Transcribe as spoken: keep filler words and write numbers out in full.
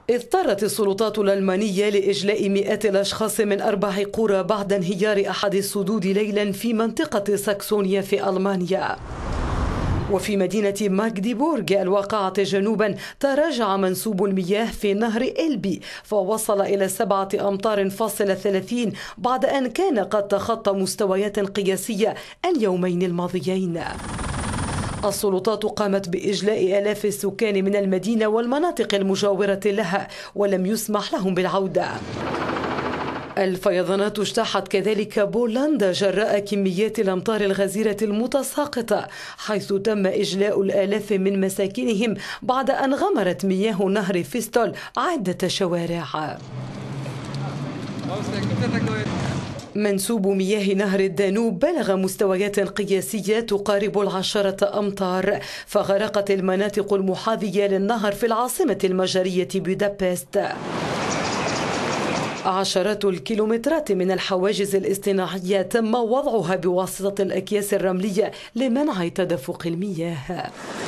اضطرت السلطات الألمانية لإجلاء مئات الأشخاص من أربع قرى بعد انهيار أحد السدود ليلا في منطقة ساكسونيا في ألمانيا. وفي مدينة ماغديبورغ الواقعة جنوبا تراجع منسوب المياه في نهر إلبي فوصل إلى سبعة أمتار فاصلة ثلاثين بعد أن كان قد تخطى مستويات قياسية اليومين الماضيين. السلطات قامت بإجلاء آلاف السكان من المدينة والمناطق المجاورة لها ولم يسمح لهم بالعودة. الفيضانات اجتاحت كذلك بولندا جراء كميات الأمطار الغزيرة المتساقطة، حيث تم إجلاء الآلاف من مساكنهم بعد أن غمرت مياه نهر فيستول عدة شوارع. منسوب مياه نهر الدانوب بلغ مستويات قياسية تقارب العشرة أمتار، فغرقت المناطق المحاذية للنهر في العاصمة المجرية بودابست. عشرات الكيلومترات من الحواجز الاصطناعية تم وضعها بواسطة الأكياس الرملية لمنع تدفق المياه.